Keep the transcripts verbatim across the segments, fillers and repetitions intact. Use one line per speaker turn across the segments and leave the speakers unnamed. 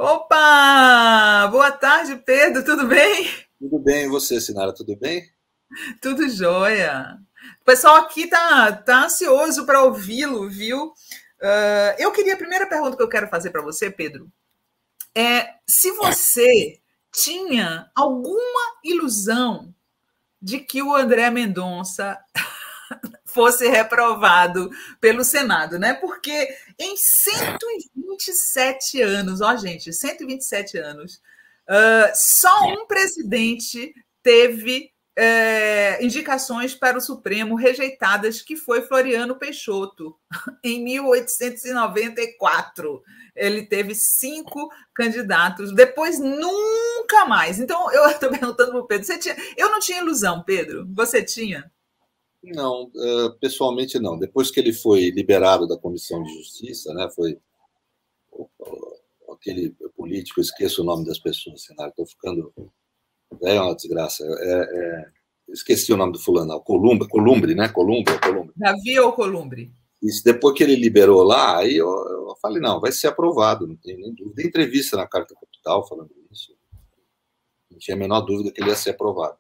Opa! Boa tarde, Pedro, tudo bem?
Tudo bem, e você, Sinara, tudo bem?
Tudo jóia. O pessoal aqui tá, tá ansioso para ouvi-lo, viu? Ah, eu queria, a primeira pergunta que eu quero fazer para você, Pedro, é se você tinha alguma ilusão de que o André Mendonça fosse reprovado pelo Senado, né? Porque em cento e vinte e sete anos, ó, gente, cento e vinte e sete anos, uh, só um presidente teve é, indicações para o Supremo rejeitadas, que foi Floriano Peixoto, em mil oitocentos e noventa e quatro. Ele teve cinco candidatos, depois nunca mais. Então, eu estou perguntando para o Pedro, você tinha... eu não tinha ilusão, Pedro, você tinha?
Não, eh, pessoalmente não. Depois que ele foi liberado da Comissão de Justiça, né, foi o- o- aquele político, eu esqueço o nome das pessoas, Sinara, estou ficando. É uma desgraça. É, é, esqueci o nome do fulano, Columbre, Columbre, né? Columbre, Columbre.
Davi Alcolumbre.
Isso, depois que ele liberou lá, aí eu, eu falei, não, vai ser aprovado, não tem nem dúvida. Dei entrevista na Carta Capital falando isso. Não tinha a menor dúvida que ele ia ser aprovado.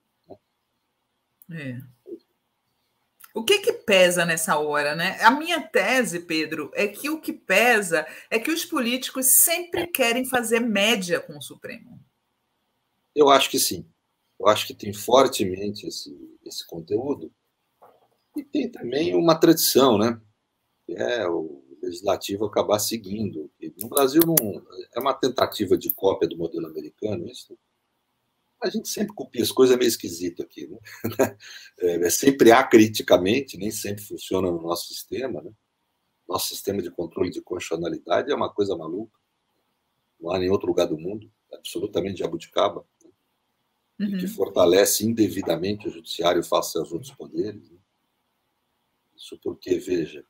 É. O que que pesa nessa hora, né? A minha tese, Pedro, é que o que pesa é que os políticos sempre querem fazer média com o Supremo.
Eu acho que sim. Eu acho que tem fortemente esse, esse conteúdo. E tem também uma tradição, né? Que é o legislativo acabar seguindo. E no Brasil não é uma tentativa de cópia do modelo americano, isso. A gente sempre copia as coisas, é meio esquisito aqui, né? É, sempre acriticamente, nem sempre funciona no nosso sistema, né? Nosso sistema de controle de constitucionalidade é uma coisa maluca. Não há em outro lugar do mundo, absolutamente jabuticaba, e que
Uhum.
fortalece indevidamente o judiciário face aos outros poderes. Né? Isso porque, veja,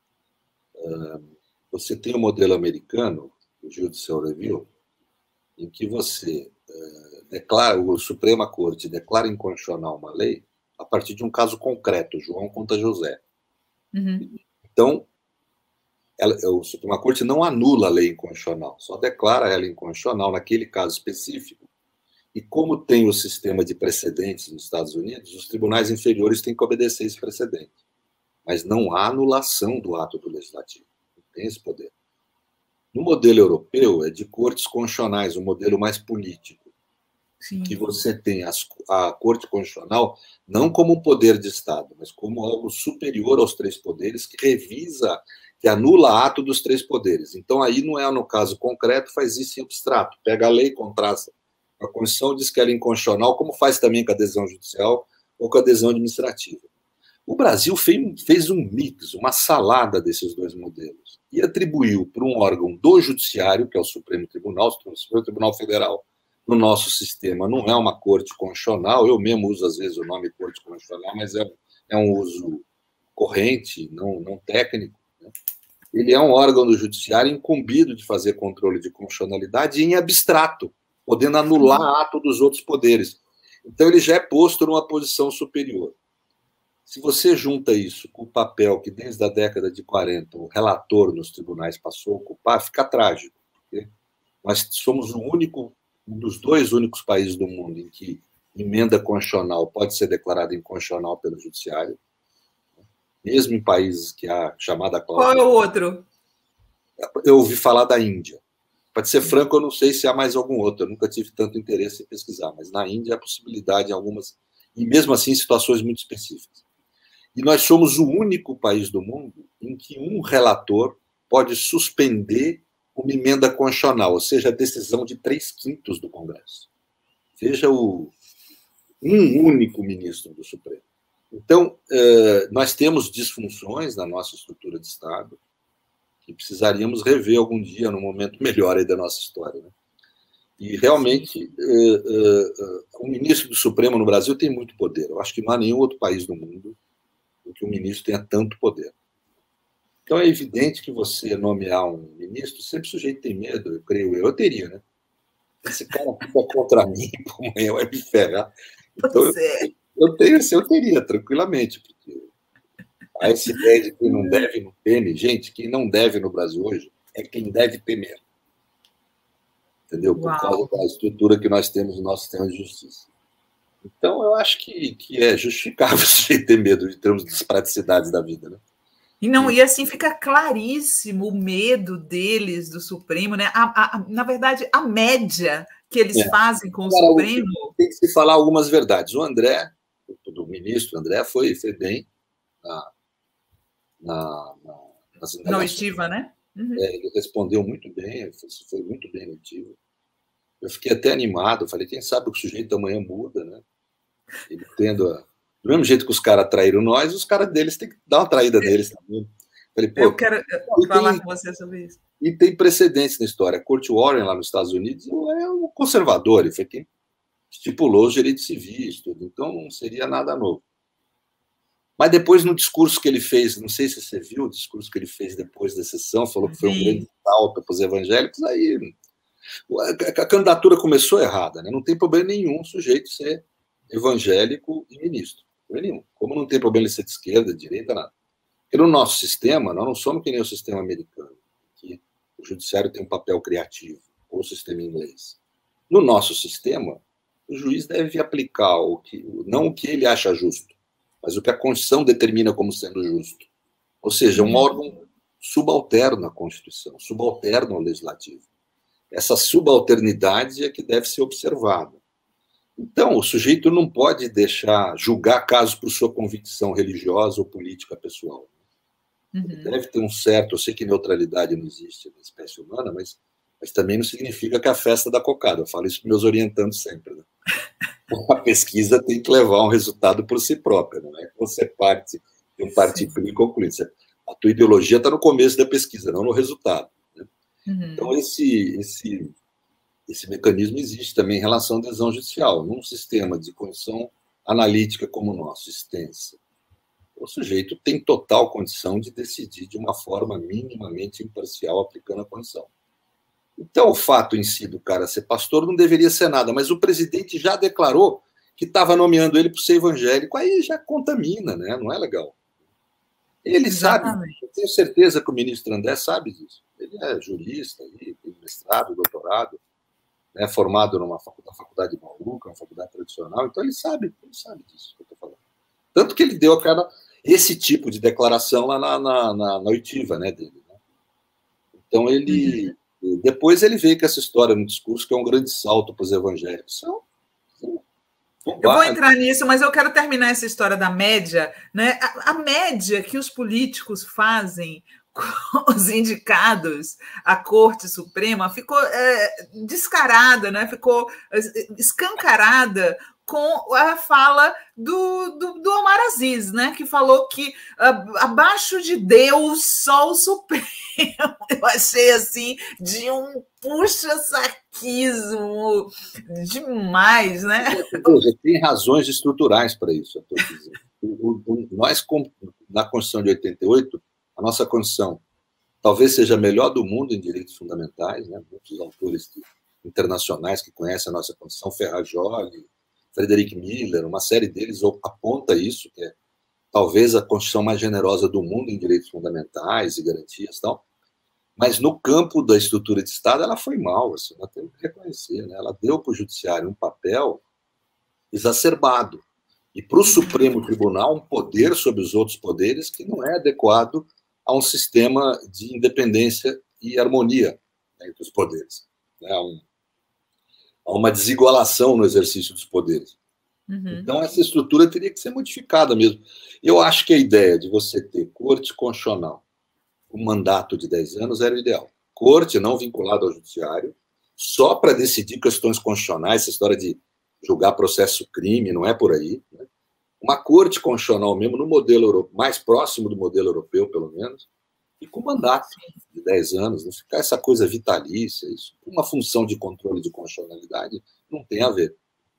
você tem o um modelo americano, o Judicial Review, em que você uh, declara, o Suprema Corte declara inconstitucional uma lei a partir de um caso concreto, João contra José.
Uhum.
Então, ela, o Suprema Corte não anula a lei inconstitucional, só declara ela inconstitucional naquele caso específico. E como tem o sistema de precedentes nos Estados Unidos, os tribunais inferiores têm que obedecer esse precedente. Mas não há anulação do ato do legislativo. Não tem esse poder. No modelo europeu, é de cortes constitucionais, um modelo mais político, em que
Sim.
você tem as, a Corte Constitucional não como um poder de Estado, mas como algo superior aos três poderes, que revisa, que anula ato dos três poderes. Então, aí não é no caso concreto, faz isso em abstrato. Pega a lei, contrasta a Constituição, diz que ela é inconstitucional, como faz também com a adesão judicial ou com a adesão administrativa. O Brasil fez, fez um mix, uma salada desses dois modelos, e atribuiu para um órgão do Judiciário, que é o Supremo Tribunal, o Supremo Tribunal Federal, no nosso sistema, não é uma corte constitucional, eu mesmo uso às vezes o nome corte constitucional, mas é, é um uso corrente, não, não técnico. Né? Ele é um órgão do Judiciário incumbido de fazer controle de constitucionalidade em abstrato, podendo anular ato dos outros poderes. Então, ele já é posto numa posição superior. Se você junta isso com o papel que, desde a década de quarenta, o relator nos tribunais passou a ocupar, fica trágico. Porque nós somos o único, um dos dois únicos países do mundo em que emenda constitucional pode ser declarada inconstitucional pelo judiciário, mesmo em países que há chamada
Qual é
cláusula.
o outro?
Eu ouvi falar da Índia. Para ser franco, eu não sei se há mais algum outro. Eu nunca tive tanto interesse em pesquisar, mas na Índia há possibilidade em algumas, e mesmo assim em situações muito específicas. E nós somos o único país do mundo em que um relator pode suspender uma emenda constitucional, ou seja, a decisão de três quintos do Congresso. Veja o, um único ministro do Supremo. Então, nós temos disfunções na nossa estrutura de Estado que precisaríamos rever algum dia, num momento melhor aí da nossa história. Né? E, realmente, o ministro do Supremo no Brasil tem muito poder. Eu acho que não há nenhum outro país do mundo em que um ministro tenha tanto poder. Então, é evidente que você nomear um ministro, sempre o sujeito tem medo, eu creio eu, eu teria, né? Esse cara fica contra mim, como eu, vai me ferrar. Então, eu,
é.
eu, tenho, eu teria, tranquilamente, porque há essa ideia de que não deve não teme. Gente, quem não deve no Brasil hoje é quem deve temer. entendeu? Por causa da estrutura que nós temos no nosso sistema de justiça. Então, eu acho que, que é justificável o sujeito ter medo de termos das praticidades da vida, né?
E, não, e assim fica claríssimo o medo deles do Supremo, né? A, a, na verdade, a média que eles é. fazem com o Agora, Supremo...
Tem que se falar algumas verdades. O André, o ministro André, foi, foi bem na, na, na, nas
na oitiva, né?
Uhum. É, ele respondeu muito bem, foi muito bem na oitiva. Eu fiquei até animado, falei, quem sabe o sujeito amanhã muda, né? Ele tendo a... Do mesmo jeito que os caras traíram nós, os caras deles têm que dar uma traída neles também. Falei, pô,
eu quero falar tem, com você sobre isso.
E tem precedentes na história. A Corte Warren, lá nos Estados Unidos, é um conservador, ele foi quem estipulou os direitos civis, tudo. Então não seria nada novo. Mas depois, no discurso que ele fez, não sei se você viu o discurso que ele fez depois da sessão, falou que foi um grande salto para os evangélicos, aí a candidatura começou errada, né? Não tem problema nenhum o sujeito ser evangélico e ministro. Nenhum. Como não tem problema ele ser de esquerda, de direita, nada. Porque no nosso sistema, nós não somos que nem o sistema americano, que o judiciário tem um papel criativo, ou o sistema inglês. No nosso sistema, o juiz deve aplicar o que, não o que ele acha justo, mas o que a Constituição determina como sendo justo. Ou seja, um órgão subalterno à Constituição, subalterno ao Legislativo. Essa subalternidade é que deve ser observada. Então, o sujeito não pode deixar julgar casos por sua convicção religiosa ou política pessoal. Uhum. Deve ter um certo... Eu sei que neutralidade não existe na espécie humana, mas, mas também não significa que a festa da cocada. Eu falo isso para meus orientandos sempre. Né? A pesquisa tem que levar um resultado por si própria. Não é que você parte de um partido e conclui. A tua ideologia está no começo da pesquisa, não no resultado. Né? Uhum. Então, esse... esse Esse mecanismo existe também em relação à decisão judicial. Num sistema de condição analítica como o nosso, extensa, o sujeito tem total condição de decidir de uma forma minimamente imparcial, aplicando a condição. Então, o fato em si do cara ser pastor não deveria ser nada, mas o presidente já declarou que estava nomeando ele para ser evangélico, aí já contamina, né? Não é legal. Ele Exatamente. sabe, eu tenho certeza que o ministro André sabe disso. Ele é jurista, ele tem mestrado, doutorado, né, formado numa faculdade, faculdade de Bauru, uma faculdade tradicional, então ele sabe, ele sabe disso que eu estou falando. Tanto que ele deu aquela, esse tipo de declaração lá na, na, na, na oitiva, né, dele. Né? Então ele, uhum. depois ele veio com essa história no discurso, que é um grande salto para os evangélicos. São, são,
eu vou entrar nisso, mas eu quero terminar essa história da média, né? A, a média que os políticos fazem com os indicados à Corte Suprema ficou é, descarada, né? Ficou escancarada com a fala do, do, do Omar Aziz, né? Que falou que uh, abaixo de Deus só o Supremo. Eu achei assim de um puxa-saquismo demais, né?
Veja, tem razões estruturais para isso. Eu tô dizendo. O, o, nós, na Constituição de oitenta e oito, a nossa Constituição talvez seja a melhor do mundo em direitos fundamentais, né? Muitos autores internacionais que conhecem a nossa Constituição, Ferrajoli, Frederic Miller, uma série deles aponta isso, que é talvez a Constituição mais generosa do mundo em direitos fundamentais e garantias e tal, mas no campo da estrutura de Estado ela foi mal, assim, nós temos que reconhecer, né? Ela deu para o Judiciário um papel exacerbado e para o Supremo Tribunal um poder sobre os outros poderes que não é adequado a um sistema de independência e harmonia, né, entre os poderes. Né? Há, um, há uma desigualação no exercício dos poderes. Uhum. Então, essa estrutura teria que ser modificada mesmo. Eu acho que a ideia de você ter corte constitucional, um mandato de dez anos, era o ideal. Corte não vinculada ao judiciário, só para decidir questões constitucionais, essa história de julgar processo crime, não é por aí, né? Uma corte constitucional mesmo, no modelo europeu, mais próximo do modelo europeu, pelo menos, e com mandato de dez anos, não ficar essa coisa vitalícia, isso, uma função de controle de constitucionalidade, não tem a ver.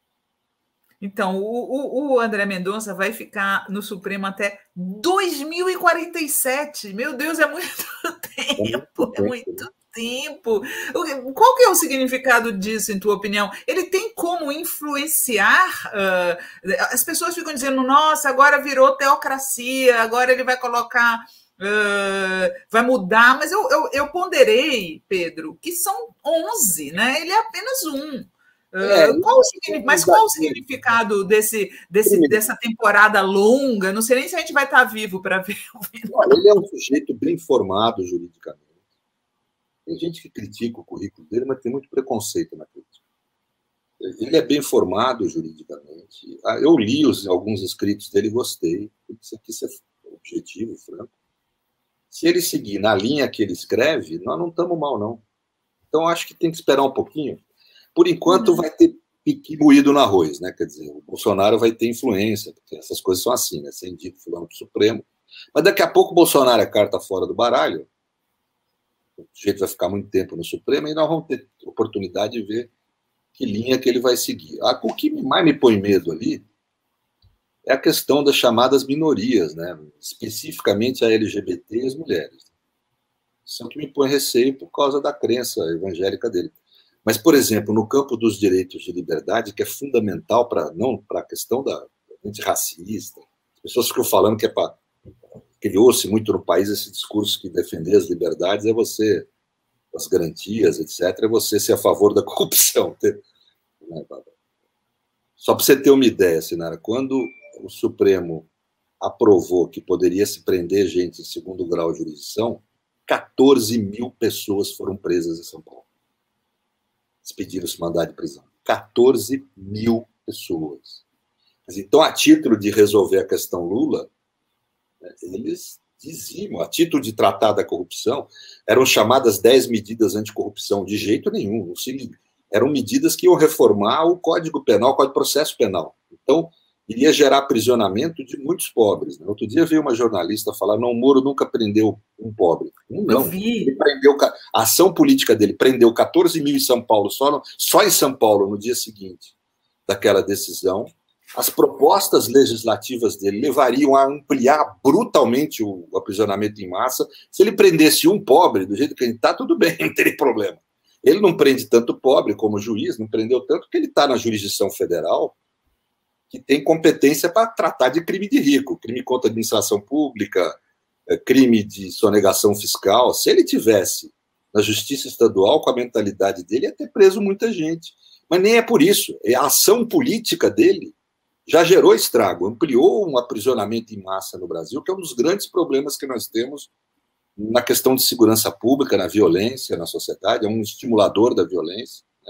Então, o, o André Mendonça vai ficar no Supremo até dois mil e quarenta e sete. Meu Deus, é muito tempo, é muito tempo. Qual que é o significado disso, em tua opinião? Ele tem como influenciar? Uh, as pessoas ficam dizendo, nossa, agora virou teocracia, agora ele vai colocar Uh, vai mudar, mas eu, eu, eu ponderei, Pedro, que são onze, né? Ele é apenas um.
É,
Uh, qual o mas qual o significado desse, desse, dessa temporada longa? Não sei nem se a gente vai estar vivo para ver o final.
Ele é um sujeito bem formado juridicamente. Tem gente que critica o currículo dele, mas tem muito preconceito na crítica. Ele é bem formado juridicamente. Eu li os, alguns escritos dele e gostei. Isso aqui é objetivo, franco. Se ele seguir na linha que ele escreve, nós não estamos mal, não. Então, acho que tem que esperar um pouquinho. Por enquanto, uhum. vai ter piqui moído no arroz, né? Quer dizer, o Bolsonaro vai ter influência, porque essas coisas são assim, né? Ser indicado fulano pro Supremo. Mas daqui a pouco o Bolsonaro é carta fora do baralho, o sujeito vai ficar muito tempo no Supremo, e nós vamos ter oportunidade de ver que linha que ele vai seguir. Ah, o que mais me põe medo ali é a questão das chamadas minorias, né? Especificamente a L G B T e as mulheres. Isso é o que me põe receio por causa da crença evangélica dele. Mas, por exemplo, no campo dos direitos de liberdade, que é fundamental para não para a questão da antirracista, as pessoas ficam falando que é para... Criou-se muito no país esse discurso que defender as liberdades é você, as garantias, etcétera, é você ser a favor da corrupção. Só para você ter uma ideia, Sinara, quando o Supremo aprovou que poderia se prender gente em segundo grau de jurisdição, quatorze mil pessoas foram presas em São Paulo. Eles pediram-se mandado de prisão. quatorze mil pessoas. Então, a título de resolver a questão Lula, eles diziam, a título de tratar da corrupção, eram chamadas dez medidas anticorrupção, de jeito nenhum. Não se, eram medidas que iam reformar o Código Penal, o Código de Processo Penal. Então, iria gerar aprisionamento de muitos pobres. Né? Outro dia veio uma jornalista falar, não, o Moro nunca prendeu um pobre. Não,
Eu vi.
Ele prendeu, a ação política dele prendeu quatorze mil em São Paulo, só, no, só em São Paulo, no dia seguinte daquela decisão. As propostas legislativas dele levariam a ampliar brutalmente o aprisionamento em massa. Se ele prendesse um pobre, do jeito que ele está, tudo bem, não teria problema. Ele não prende tanto pobre como juiz, não prendeu tanto, que ele está na jurisdição federal, que tem competência para tratar de crime de rico, crime contra a administração pública, crime de sonegação fiscal. Se ele tivesse na justiça estadual, com a mentalidade dele, ia ter preso muita gente. Mas nem é por isso. A ação política dele já gerou estrago, ampliou um aprisionamento em massa no Brasil, que é um dos grandes problemas que nós temos na questão de segurança pública, na violência na sociedade, é um estimulador da violência. Né?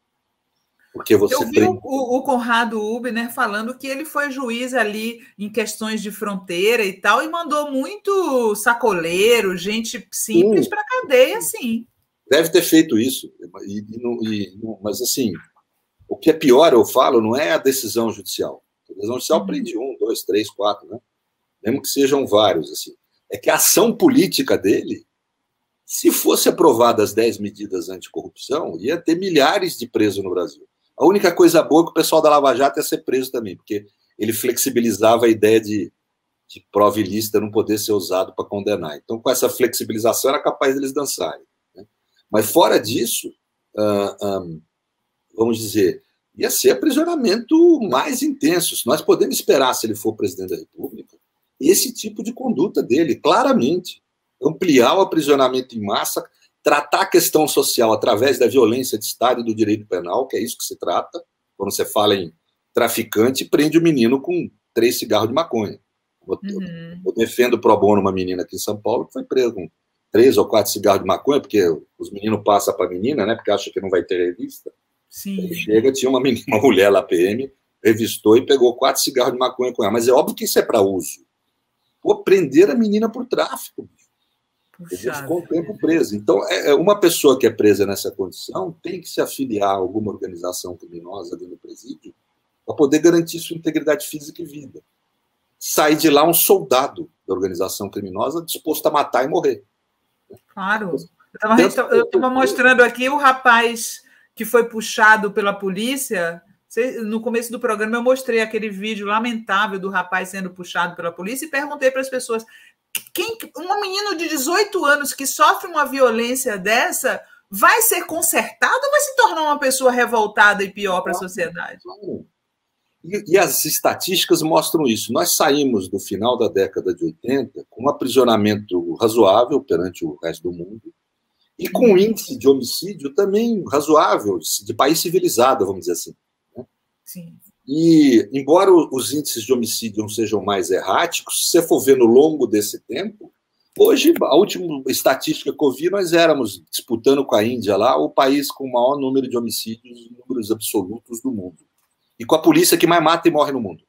Porque você
Eu vi
prende...
o, o Conrado Hübner falando que ele foi juiz ali em questões de fronteira e tal, e mandou muito sacoleiro, gente simples para a cadeia, sim.
Deve ter feito isso, e, e, e, mas assim, o que é pior, eu falo, não é a decisão judicial. A decisão judicial uhum. prende um, dois, três, quatro, né? Mesmo que sejam vários, assim. É que a ação política dele, se fosse aprovada as dez medidas anticorrupção, ia ter milhares de presos no Brasil. A única coisa boa é que o pessoal da Lava Jato ia ser preso também, porque ele flexibilizava a ideia de, de prova ilícita não poder ser usado para condenar. Então, com essa flexibilização, era capaz deles dançarem. Né? Mas, fora disso, uh, um, vamos dizer, ia ser aprisionamento mais intenso. Nós podemos esperar, se ele for presidente da República, esse tipo de conduta dele, claramente. Ampliar o aprisionamento em massa, tratar a questão social através da violência de Estado e do direito penal, que é isso que se trata. Quando você fala em traficante, prende o menino com três cigarros de maconha. Eu, uhum. eu defendo pro bono uma menina aqui em São Paulo que foi presa com três ou quatro cigarros de maconha, porque os meninos passam para a menina, né, porque acham que não vai ter revista.
Sim.
Ele chega, tinha uma, menina, uma mulher lá, P M, revistou e pegou quatro cigarros de maconha com ela. Mas é óbvio que isso é para uso. Pô, prender a menina por tráfico. Ele ficou um tempo preso. Então, é, uma pessoa que é presa nessa condição tem que se afiliar a alguma organização criminosa dentro do presídio para poder garantir sua integridade física e vida. Sai de lá um soldado da organização criminosa disposto a matar e morrer.
Claro. Eu estava mostrando aqui o rapaz que foi puxado pela polícia. No começo do programa eu mostrei aquele vídeo lamentável do rapaz sendo puxado pela polícia e perguntei para as pessoas, quem, um menino de dezoito anos que sofre uma violência dessa vai ser consertado ou vai se tornar uma pessoa revoltada e pior para a sociedade?
E, e as estatísticas mostram isso. Nós saímos do final da década de oitenta com um aprisionamento razoável perante o resto do mundo e com um índice de homicídio também razoável, de país civilizado, vamos dizer assim. Né?
Sim.
E, embora os índices de homicídio não sejam mais erráticos, se você for ver no longo desse tempo, hoje, a última estatística que eu vi, nós éramos, disputando com a Índia lá, o país com o maior número de homicídios, números absolutos do mundo. E com a polícia que mais mata e morre no mundo.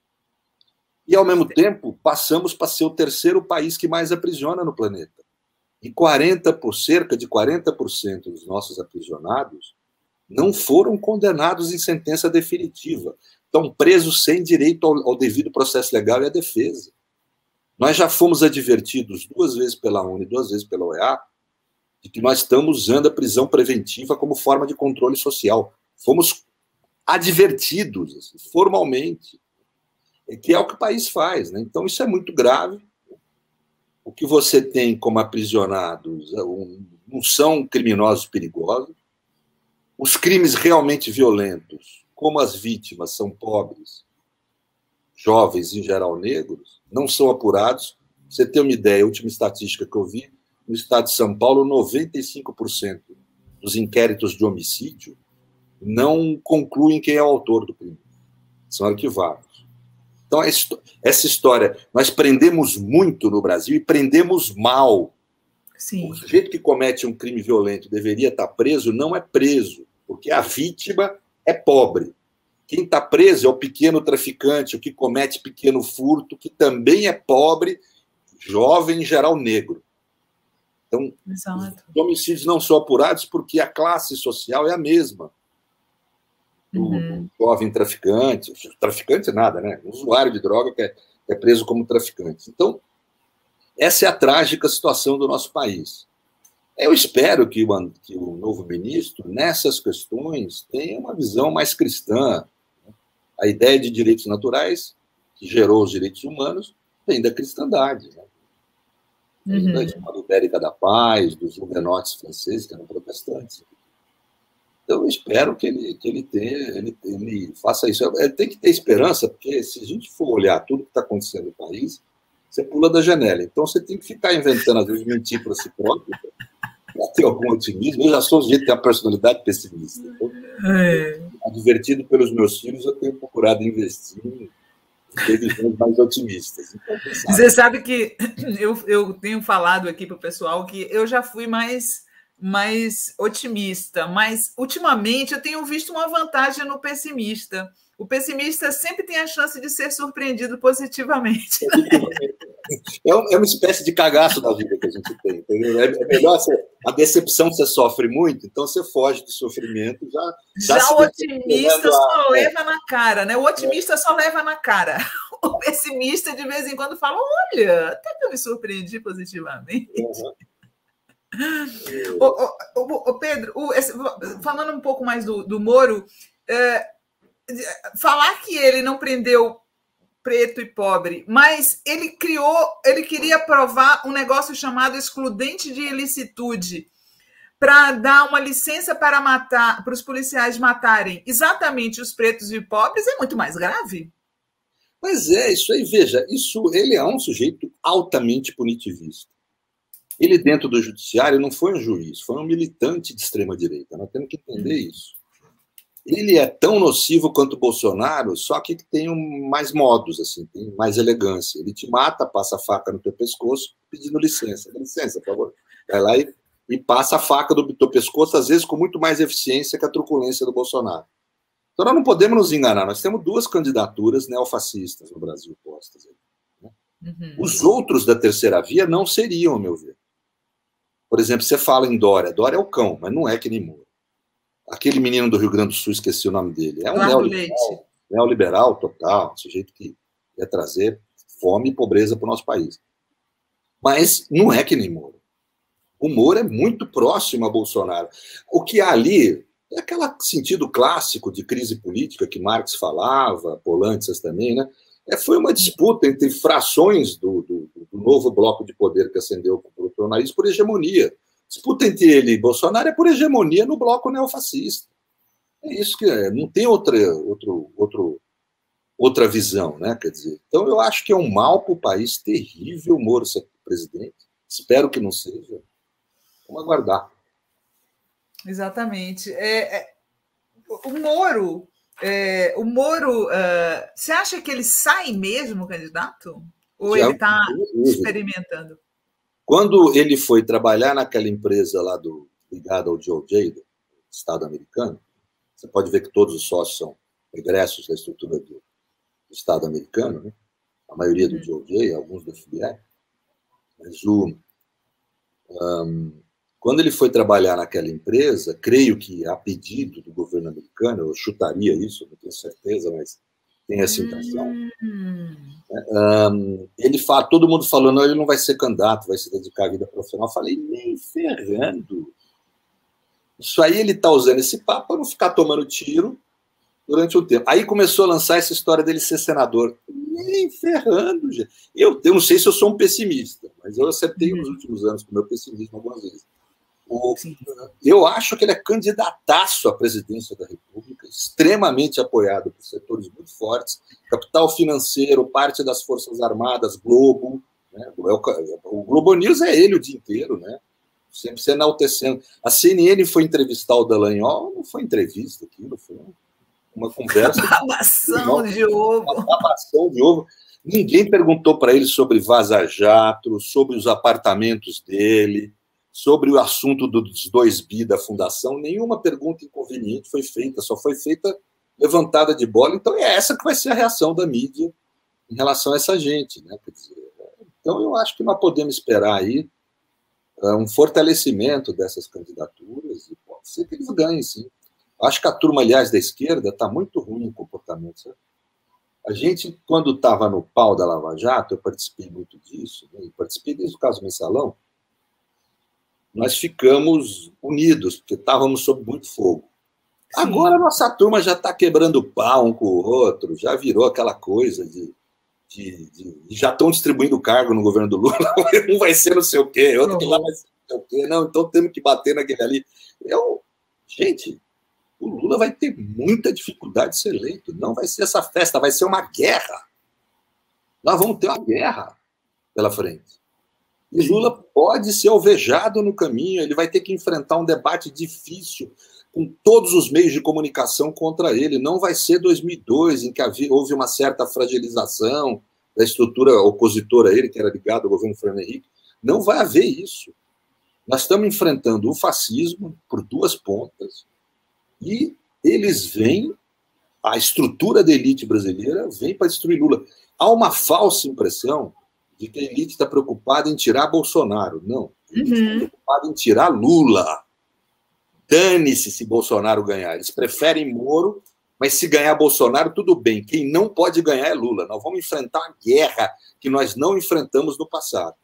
E, ao mesmo tempo, passamos para ser o terceiro país que mais aprisiona no planeta. E quarenta por, cerca de quarenta por cento dos nossos aprisionados não foram condenados em sentença definitiva. Estão presos sem direito ao, ao devido processo legal e à defesa. Nós já fomos advertidos duas vezes pela ONU e duas vezes pela O E A de que nós estamos usando a prisão preventiva como forma de controle social. Fomos advertidos, assim, formalmente, que é o que o país faz. Né? Então, isso é muito grave. O que você tem como aprisionados não são criminosos perigosos. Os crimes realmente violentos, como as vítimas são pobres, jovens, em geral negros, não são apurados. Pra você ter uma ideia, a última estatística que eu vi, no estado de São Paulo, noventa e cinco por cento dos inquéritos de homicídio não concluem quem é o autor do crime. São arquivados. Então, essa história, nós prendemos muito no Brasil e prendemos mal.
Sim.
O sujeito que comete um crime violento deveria estar preso, não é preso, porque a vítima é pobre. Quem está preso é o pequeno traficante, o que comete pequeno furto, que também é pobre, jovem, em geral negro. Então, exato. Os homicídios não são apurados porque a classe social é a mesma. Do, uhum. do jovem traficante, traficante nada, né? Usuário de droga que é, é preso como traficante. Então, essa é a trágica situação do nosso país. Eu espero que o, que o novo ministro, nessas questões, tenha uma visão mais cristã. A ideia de direitos naturais, que gerou os direitos humanos, vem da cristandade. Né? Vem da escola ibérica da paz, dos huguenotes franceses, que eram protestantes. Então, eu espero que ele, que ele, tenha, ele, ele faça isso. Ele tem que ter esperança, porque se a gente for olhar tudo que está acontecendo no país, você pula da janela. Então, você tem que ficar inventando, às vezes, mentir para si próprio, para ter algum otimismo. Eu já sou o jeito que tem a personalidade pessimista. Então, é. Advertido pelos meus filhos, eu tenho procurado investir em previsões mais otimistas. Então,
você sabe que eu, eu tenho falado aqui para o pessoal que eu já fui mais... mais otimista, mas ultimamente eu tenho visto uma vantagem no pessimista. O pessimista sempre tem a chance de ser surpreendido positivamente.
É uma espécie de cagaço da vida que a gente tem, entendeu? É melhor você, a decepção você sofre muito, então você foge do sofrimento. Já,
já, já o otimista só a... leva na cara, né? O otimista é. só leva na cara. O pessimista de vez em quando fala: olha, até que eu me surpreendi positivamente. Uhum. Ô, ô, ô, ô, Pedro, o, esse, falando um pouco mais do, do Moro, é, falar que ele não prendeu preto e pobre, mas ele criou, ele queria provar um negócio chamado excludente de ilicitude para dar uma licença para matar, para os policiais matarem exatamente os pretos e pobres, é muito mais grave.
Pois é, isso aí, veja, isso, ele é um sujeito altamente punitivista. Ele, dentro do judiciário, não foi um juiz, foi um militante de extrema-direita. Nós temos que entender isso. Ele é tão nocivo quanto o Bolsonaro, só que tem um, mais modos, assim, tem mais elegância. Ele te mata, passa a faca no teu pescoço, pedindo licença. Licença, por favor. Vai lá e, e passa a faca do teu pescoço, às vezes com muito mais eficiência que a truculência do Bolsonaro. Então, nós não podemos nos enganar. Nós temos duas candidaturas neofascistas no Brasil postas. Né? Uhum. Os outros da terceira via não seriam, ao meu ver. Por exemplo, você fala em Dória. Dória é o cão, mas não é que nem Moro. Aquele menino do Rio Grande do Sul, esqueci o nome dele. É um neoliberal, neoliberal total, um sujeito que ia trazer fome e pobreza para o nosso país. Mas não é que nem Moro. O Moro é muito próximo a Bolsonaro. O que há ali é aquele sentido clássico de crise política que Marx falava, Polantzas também, né? É, foi uma disputa entre frações do, do, do novo bloco de poder que ascendeu para o bolsonarismo por hegemonia. Disputa entre ele e Bolsonaro é por hegemonia no bloco neofascista. É isso que é, não tem outra, outro, outro, outra visão, né? Quer dizer, então eu acho que é um mal para o país terrível, Moro ser presidente. Espero que não seja. Vamos aguardar.
Exatamente. É, é, o Moro, é, o Moro, uh, você acha que ele sai mesmo candidato? Ou
Já,
ele está experimentando?
Quando ele foi trabalhar naquela empresa lá do, ligada ao D O J, do Estado americano, você pode ver que todos os sócios são egressos da estrutura do, do Estado americano, né? A maioria do D O J, alguns do F B I. Mas o, um, quando ele foi trabalhar naquela empresa, creio que a pedido do governo americano, eu chutaria isso, não tenho certeza, mas tem essa impressão. Hum. Um, ele fala, todo mundo falou, não, ele não vai ser candidato, vai se dedicar à vida profissional. Eu falei, nem ferrando. Isso aí ele está usando esse papo para não ficar tomando tiro durante um tempo. Aí começou a lançar essa história dele ser senador. Nem ferrando, gente. Eu, eu não sei se eu sou um pessimista, mas eu acertei nos últimos anos com o meu pessimismo algumas vezes. O, eu acho que ele é candidataço à presidência da República, extremamente apoiado por setores muito fortes, capital financeiro, parte das Forças Armadas, Globo, né? O Globo News é ele o dia inteiro, né? Sempre se enaltecendo. A C N N foi entrevistar o Dallagnol, não foi entrevista aquilo, foi uma conversa.
Babação de ovo.
Uma babação de ovo. Ninguém perguntou para ele sobre Vaza Jato, sobre os apartamentos dele, sobre o assunto dos dois bi da fundação. Nenhuma pergunta inconveniente foi feita, só foi feita levantada de bola. Então é essa que vai ser a reação da mídia em relação a essa gente, né? Quer dizer, então eu acho que nós podemos esperar aí um fortalecimento dessas candidaturas e pode ser que eles ganhem, sim. Acho que a turma, aliás, da esquerda está muito ruim em comportamento, sabe? A gente, quando estava no pau da Lava Jato, eu participei muito disso, né? Participei desde o caso Mensalão, nós ficamos unidos, porque estávamos sob muito fogo. Sim. Agora a nossa turma já está quebrando pau um com o outro, já virou aquela coisa de... de, de já estão distribuindo cargo no governo do Lula, um vai ser não sei o quê, outro que lá vai ser não sei o quê, não, então temos que bater naquele ali. Eu, gente, o Lula vai ter muita dificuldade de ser eleito, não vai ser essa festa, vai ser uma guerra. Nós vamos ter uma guerra pela frente. E Lula pode ser alvejado no caminho, ele vai ter que enfrentar um debate difícil com todos os meios de comunicação contra ele. Não vai ser dois mil e dois, em que havia, houve uma certa fragilização da estrutura opositora a ele, que era ligado ao governo Fernando Henrique. Não vai haver isso. Nós estamos enfrentando o fascismo por duas pontas e eles vêm, a estrutura da elite brasileira vem para destruir Lula. Há uma falsa impressão de que a elite está preocupada em tirar Bolsonaro. Não. A elite está uhum. preocupada em tirar Lula. Dane-se se Bolsonaro ganhar. Eles preferem Moro, mas se ganhar Bolsonaro, tudo bem. Quem não pode ganhar é Lula. Nós vamos enfrentar uma guerra que nós não enfrentamos no passado.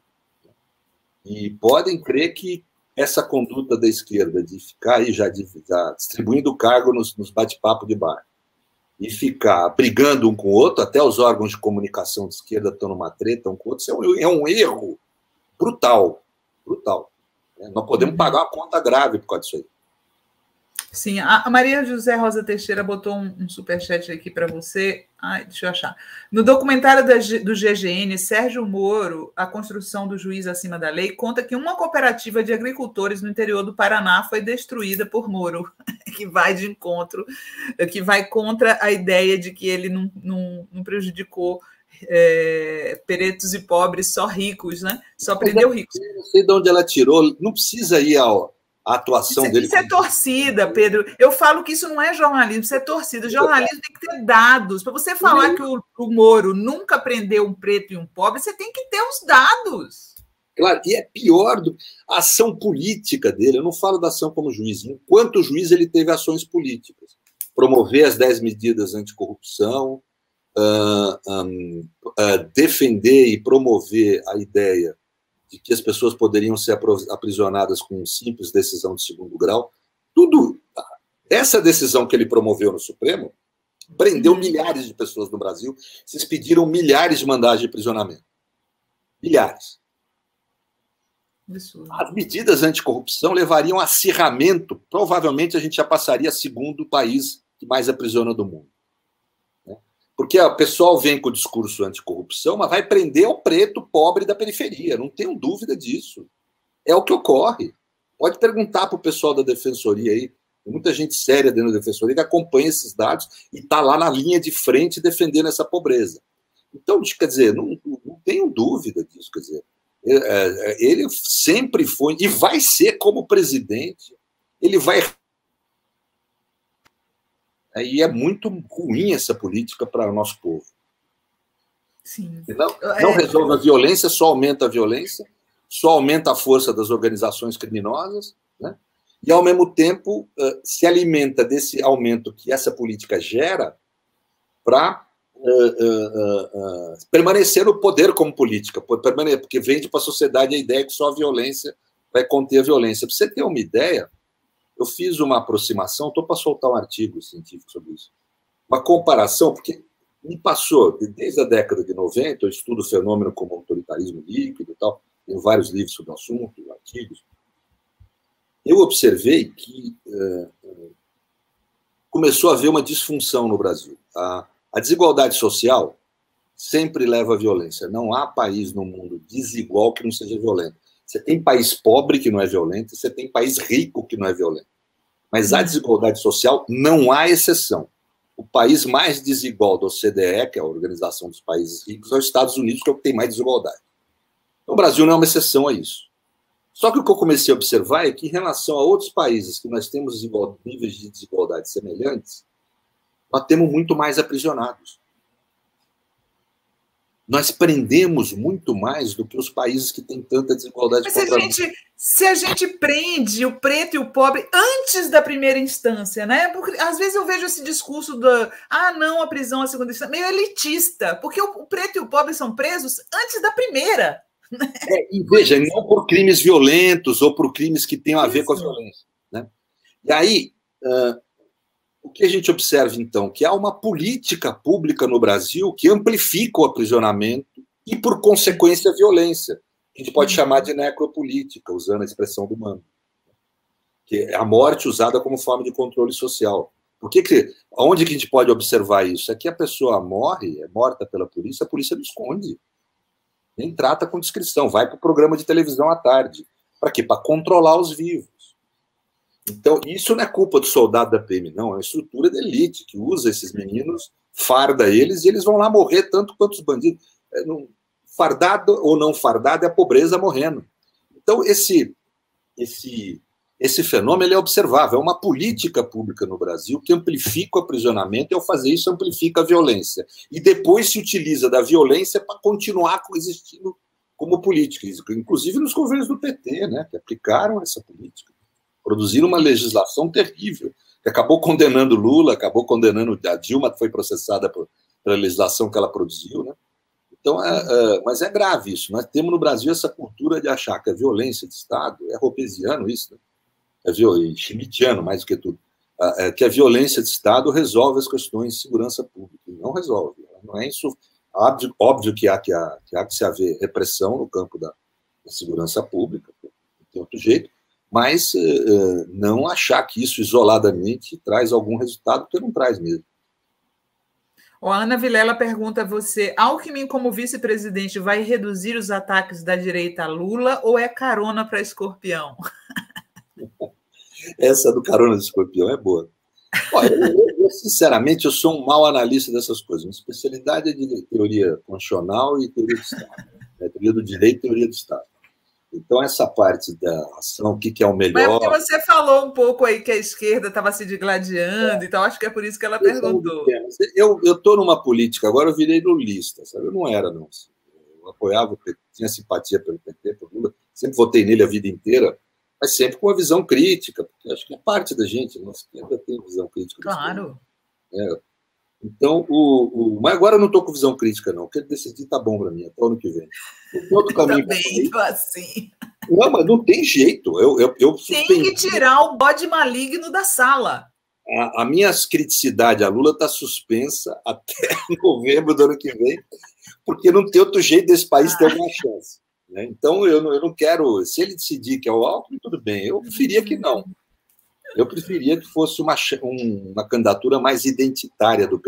E podem crer que essa conduta da esquerda de ficar aí já, de, já distribuindo cargo nos, nos bate-papo de bar e ficar brigando um com o outro, até os órgãos de comunicação de esquerda estão numa treta um com o outro, isso é um, é um erro brutal. Brutal. É, nós podemos pagar uma conta grave por causa disso aí.
Sim, a Maria José Rosa Teixeira botou um, um superchat aqui para você. Ai, deixa eu achar. No documentário da, do G G N, Sérgio Moro, A Construção do Juiz Acima da Lei, conta que uma cooperativa de agricultores no interior do Paraná foi destruída por Moro, que vai de encontro, que vai contra a ideia de que ele não, não, não prejudicou é, pretos e pobres, só ricos, né? Só prendeu ricos.
Eu não sei de onde ela tirou, não precisa ir ao... a atuação
isso,
dele.
Isso é torcida, Pedro. Eu falo que isso não é jornalismo, isso é torcida. Jornalismo tem que ter dados. Para você falar que o, o Moro nunca prendeu um preto e um pobre, você tem que ter os dados.
Claro, e é pior do a ação política dele. Eu não falo da ação como juiz. Enquanto juiz, ele teve ações políticas. Promover as dez medidas anticorrupção, uh, um, uh, defender e promover a ideia de que as pessoas poderiam ser aprisionadas com simples decisão de segundo grau. Tudo. Essa decisão que ele promoveu no Supremo prendeu milhares de pessoas no Brasil. Vocês pediram milhares de mandados de aprisionamento. Milhares. As medidas anticorrupção levariam a acirramento. Provavelmente a gente já passaria a segundo país que mais aprisiona do mundo. Porque o pessoal vem com o discurso anticorrupção, mas vai prender o preto pobre da periferia. Não tenho dúvida disso. É o que ocorre. Pode perguntar para o pessoal da Defensoria aí. Tem muita gente séria dentro da Defensoria que acompanha esses dados e está lá na linha de frente defendendo essa pobreza. Então, quer dizer, não, não tenho dúvida disso. Quer dizer, ele sempre foi, e vai ser como presidente, ele vai... E é muito ruim essa política para o nosso povo.
Sim.
Não, não resolve a violência, só aumenta a violência, só aumenta a força das organizações criminosas, né? E, ao mesmo tempo, se alimenta desse aumento que essa política gera para uh, uh, uh, uh, permanecer no poder como política, porque vende para a sociedade a ideia que só a violência vai conter a violência. Para você ter uma ideia, eu fiz uma aproximação, estou para soltar um artigo científico sobre isso, uma comparação, porque me passou, desde a década de noventa, eu estudo o fenômeno como autoritarismo líquido e tal, tenho vários livros sobre o assunto, artigos. Eu observei que uh, começou a haver uma disfunção no Brasil. A, a desigualdade social sempre leva à violência. Não há país no mundo desigual que não seja violento. Você tem país pobre que não é violento, você tem país rico que não é violento. Mas a desigualdade social não há exceção. O país mais desigual da O C D E, que é a Organização dos Países Ricos, é os Estados Unidos, que é o que tem mais desigualdade. Então, o Brasil não é uma exceção a isso. Só que o que eu comecei a observar é que, em relação a outros países que nós temos níveis de desigualdade semelhantes, nós temos muito mais aprisionados. Nós prendemos muito mais do que os países que têm tanta desigualdade.
Mas se a, gente, se a gente prende o preto e o pobre antes da primeira instância, né? Porque às vezes eu vejo esse discurso da ah, não, a prisão, a segunda instância, meio elitista, porque o, o preto e o pobre são presos antes da primeira.
É, e veja, não por crimes violentos ou por crimes que tenham a ver Isso. com a violência. Né? E aí, uh, o que a gente observa, então? Que há uma política pública no Brasil que amplifica o aprisionamento e, por consequência, a violência, que a gente pode chamar de necropolítica, usando a expressão do Mano, que é a morte usada como forma de controle social. Por que que, onde que a gente pode observar isso? É que a pessoa morre, é morta pela polícia, a polícia não esconde. Nem trata com discrição, vai para o programa de televisão à tarde. Para quê? Para controlar os vivos. Então, isso não é culpa do soldado da P M, não. É uma estrutura de elite que usa esses meninos, farda eles, e eles vão lá morrer tanto quanto os bandidos. É, não, fardado ou não fardado é a pobreza morrendo. Então, esse, esse, esse fenômeno ele é observável. É uma política pública no Brasil que amplifica o aprisionamento e, ao fazer isso, amplifica a violência. E depois se utiliza da violência para continuar coexistindo como política. Inclusive nos governos do P T, né, que aplicaram essa política. Produziram uma legislação terrível, que acabou condenando Lula, acabou condenando a Dilma, que foi processada por, pela legislação que ela produziu. Né? Então, é, é, mas é grave isso. Nós temos no Brasil essa cultura de achar que a violência de Estado, é robesiano isso, né? É schmittiano, mais do que tudo, é, que a violência de Estado resolve as questões de segurança pública. E não resolve. Não é isso. Óbvio, óbvio que, há que, há, que há que se haver repressão no campo da, da segurança pública, não tem outro jeito, mas uh, não achar que isso isoladamente traz algum resultado, porque não traz mesmo.
O Ana Vilela pergunta a você, Alckmin como vice-presidente vai reduzir os ataques da direita a Lula ou é carona para escorpião?
Essa do carona do escorpião é boa. Olha, eu, eu, sinceramente, eu sou um mau analista dessas coisas. Minha especialidade é de teoria constitucional e teoria do Estado. Né? Teoria do direito e teoria do Estado. Então, essa parte da ação, o que, que é o melhor...
Mas é porque você falou um pouco aí que a esquerda estava se digladiando, é. Então acho que é por isso que ela perguntou.
Eu estou numa política, agora eu virei lulista, sabe? Eu não era, não. Eu apoiava o P T, tinha simpatia pelo P T, pelo Lula, sempre votei nele a vida inteira, mas sempre com uma visão crítica, porque acho que é parte da gente, nossa esquerda tem visão crítica.
Claro.
É. Então, o, o... mas agora eu não estou com visão crítica, não. O que ele decidir está bom para mim, até o ano que vem. Outro caminho
também estou assim.
Não, mas não tem jeito. Eu, eu, eu
tem que tirar o bode maligno da sala.
A, a minha criticidade a Lula está suspensa até novembro do ano que vem, porque não tem outro jeito desse país ah. ter alguma chance. Né? Então, eu não, eu não quero... Se ele decidir que é o Alckmin, tudo bem. Eu preferia que não. Eu preferia que fosse uma, uma candidatura mais identitária do P T, né?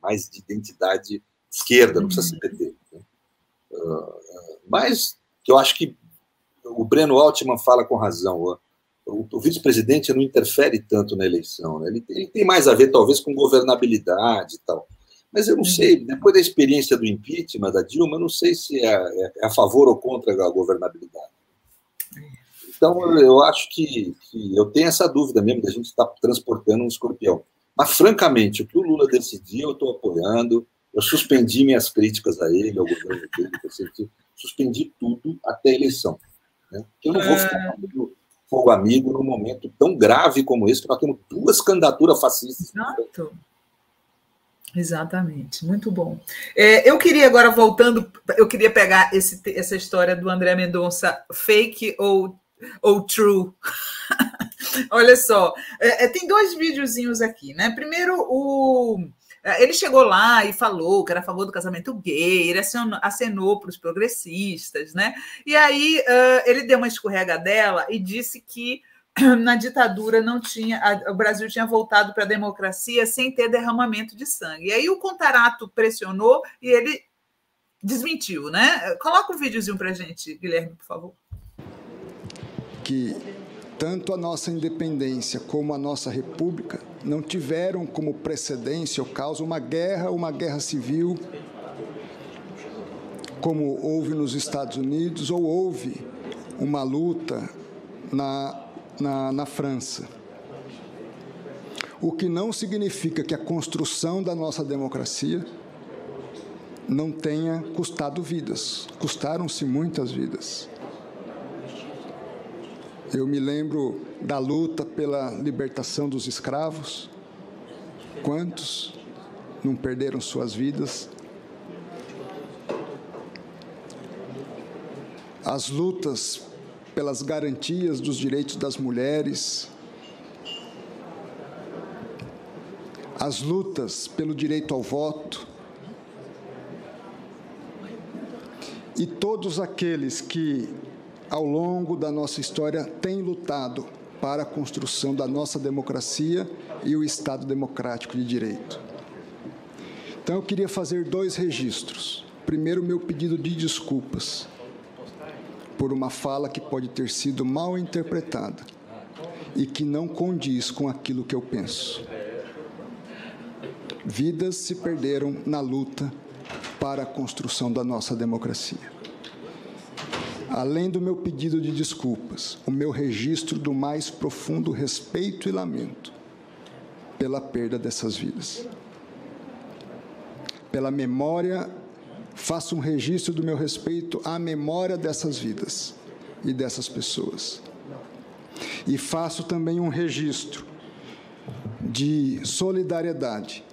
mais de identidade esquerda, não precisa ser P T. Né? Uh, mas eu acho que o Breno Altman fala com razão. O, o vice-presidente não interfere tanto na eleição. Né? Ele, ele tem mais a ver, talvez, com governabilidade e tal. Mas eu não sei, depois da experiência do impeachment da Dilma, eu não sei se é, é, é a favor ou contra a governabilidade. Então, eu acho que, que eu tenho essa dúvida mesmo, da gente estar transportando um escorpião. Mas, francamente, o que o Lula decidiu, eu estou apoiando. Eu suspendi minhas críticas a ele, ao governo dele, eu suspendi tudo até a eleição. Né? Eu não vou ficar fazendo fogo amigo num momento tão grave como esse, que nós temos duas candidaturas fascistas.
Exato. Exatamente, muito bom. É, eu queria agora, voltando, eu queria pegar esse, essa história do André Mendonça, fake ou, ou true. Olha só, é, tem dois videozinhos aqui, né? Primeiro, o, ele chegou lá e falou que era a favor do casamento gay, ele acenou, acenou para os progressistas, né? E aí uh, ele deu uma escorregadela e disse que na ditadura não tinha, o Brasil tinha voltado para a democracia sem ter derramamento de sangue. E aí o Contarato pressionou e ele desmentiu, né? Coloca um videozinho para a gente, Guilherme, por favor.
Que tanto a nossa independência como a nossa república não tiveram como precedência ou causa uma guerra, uma guerra civil, como houve nos Estados Unidos ou houve uma luta na Na, na França. O que não significa que a construção da nossa democracia não tenha custado vidas. Custaram-se muitas vidas. Eu me lembro da luta pela libertação dos escravos. Quantos não perderam suas vidas? As lutas pelas garantias dos direitos das mulheres, as lutas pelo direito ao voto, e todos aqueles que, ao longo da nossa história, têm lutado para a construção da nossa democracia e o Estado democrático de direito. Então, eu queria fazer dois registros. Primeiro, meu pedido de desculpas por uma fala que pode ter sido mal interpretada e que não condiz com aquilo que eu penso. Vidas se perderam na luta para a construção da nossa democracia. Além do meu pedido de desculpas, o meu registro do mais profundo respeito e lamento pela perda dessas vidas. Pela memória faço um registro do meu respeito à memória dessas vidas e dessas pessoas. E faço também um registro de solidariedade,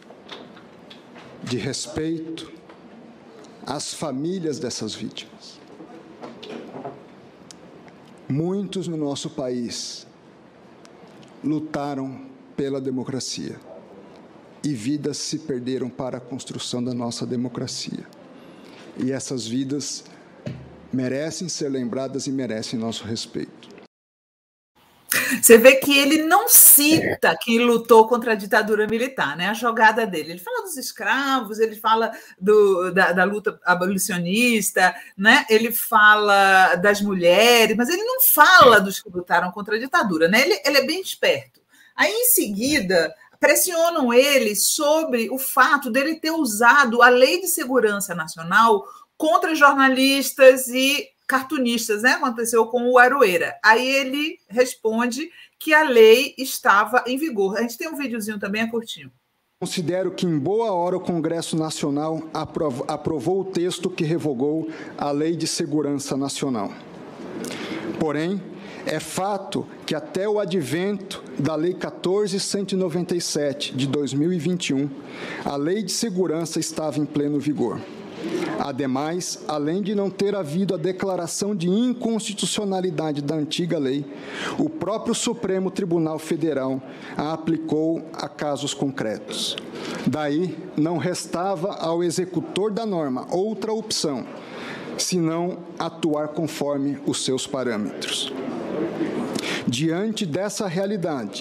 de respeito às famílias dessas vítimas. Muitos no nosso país lutaram pela democracia e vidas se perderam para a construção da nossa democracia. E essas vidas merecem ser lembradas e merecem nosso respeito.
Você vê que ele não cita quem lutou contra a ditadura militar, né? A jogada dele. Ele fala dos escravos, ele fala do, da, da luta abolicionista, né? Ele fala das mulheres, mas ele não fala dos que lutaram contra a ditadura, né? Ele, ele é bem esperto. Aí, em seguida, pressionam ele sobre o fato dele ter usado a Lei de Segurança Nacional contra jornalistas e cartunistas, né? Aconteceu com o Aroeira. Aí ele responde que a lei estava em vigor. A gente tem um videozinho também, é curtinho.
Considero que, em boa hora, o Congresso Nacional aprovou, aprovou o texto que revogou a Lei de Segurança Nacional. Porém, é fato que até o advento da Lei quatorze mil cento e noventa e sete, de dois mil e vinte e um, a Lei de Segurança estava em pleno vigor. Ademais, além de não ter havido a declaração de inconstitucionalidade da antiga lei, o próprio Supremo Tribunal Federal a aplicou a casos concretos. Daí, não restava ao executor da norma outra opção, senão atuar conforme os seus parâmetros. Diante dessa realidade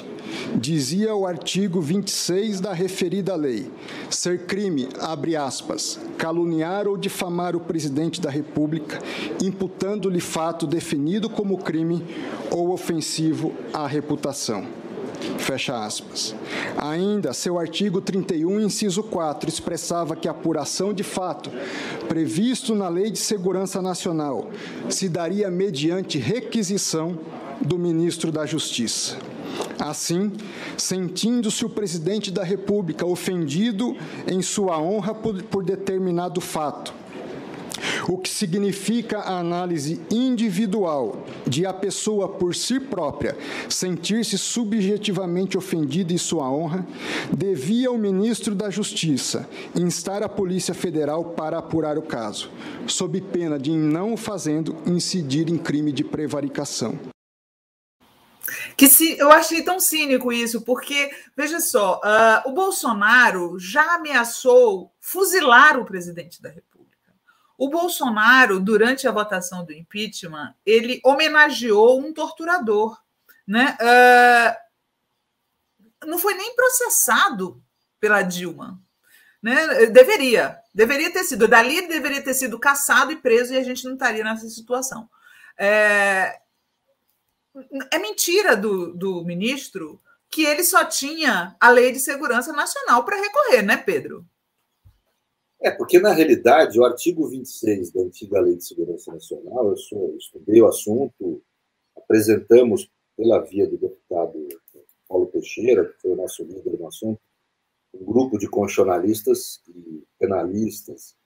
dizia o artigo vinte e seis da referida lei, ser crime, abre aspas, caluniar ou difamar o presidente da República, imputando-lhe fato definido como crime ou ofensivo à reputação. Fecha aspas. Ainda, seu artigo trinta e um, inciso quatro, expressava que a apuração de fato, previsto na Lei de Segurança Nacional, se daria mediante requisição do ministro da Justiça. Assim, sentindo-se o presidente da República ofendido em sua honra por, por determinado fato, o que significa a análise individual de a pessoa por si própria sentir-se subjetivamente ofendida em sua honra, devia o ministro da Justiça instar a Polícia Federal para apurar o caso, sob pena de, em não o fazendo, incidir em crime de prevaricação.
Que se, eu achei tão cínico isso, porque, veja só, uh, o Bolsonaro já ameaçou fuzilar o presidente da República. O Bolsonaro, durante a votação do impeachment, ele homenageou um torturador, né? Uh, não foi nem processado pela Dilma, né? Deveria, deveria ter sido. Dali ele deveria ter sido caçado e preso e a gente não estaria nessa situação. É, é mentira do, do ministro que ele só tinha a Lei de Segurança Nacional para recorrer, né, Pedro?
É, porque, na realidade, o artigo vinte e seis da antiga Lei de Segurança Nacional, eu, sou, eu estudei o assunto, apresentamos, pela via do deputado Paulo Teixeira, que foi o nosso líder no assunto, um grupo de constitucionalistas e penalistas,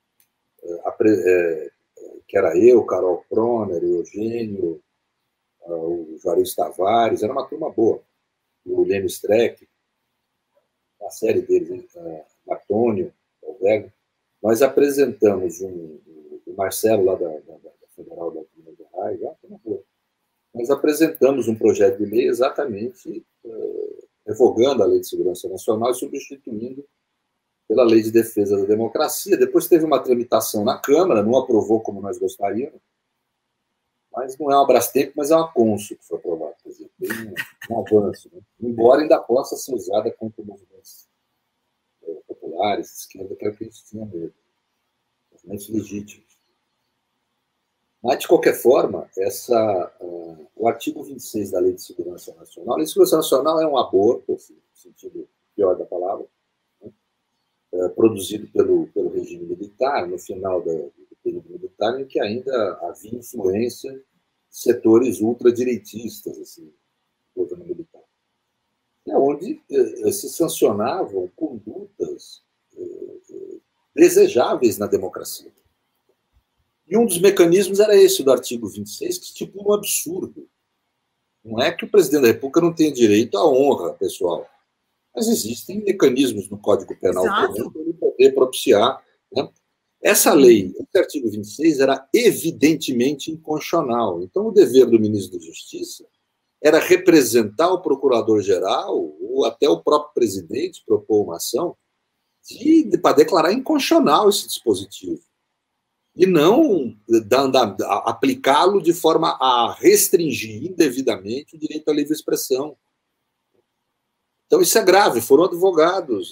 é, que era eu, Carol Proner, o Eugênio, o Juarez Tavares, era uma turma boa, o Lênio Streck, uma série deles, o Antônio, nós apresentamos um, o Marcelo, lá da, da, da Federal da Minas Gerais, já, nós apresentamos um projeto de lei exatamente uh, revogando a Lei de Segurança Nacional e substituindo pela Lei de Defesa da Democracia. Depois teve uma tramitação na Câmara, não aprovou como nós gostaríamos, mas não é uma Brastemp, mas é uma Consul que foi aprovada. Quer dizer, tem um, um avanço, né? Embora ainda possa ser usada contra movimentos populares, de esquerda, que é o que a gente tinha medo. Movimentos legítimos. Mas, de qualquer forma, essa, uh, o artigo vinte e seis da Lei de Segurança Nacional, a Lei de Segurança Nacional é um aborto, assim, no sentido pior da palavra, né? É, produzido pelo, pelo regime militar, no final da, do período militar, em que ainda havia influência de setores ultradireitistas, assim, do governo militar. É onde eh, se sancionavam condutas eh, desejáveis na democracia. E um dos mecanismos era esse do artigo vinte e seis, que estipula um absurdo. Não é que o presidente da República não tenha direito à honra pessoal, mas existem mecanismos no Código Penal para ele poder propiciar, né? Essa lei, esse artigo vinte e seis, era evidentemente inconstitucional. Então, o dever do ministro da Justiça era representar o procurador-geral ou até o próprio presidente, propor uma ação de, de, para declarar inconstitucional esse dispositivo. E não aplicá-lo de forma a restringir indevidamente o direito à livre expressão. Então, isso é grave. Foram advogados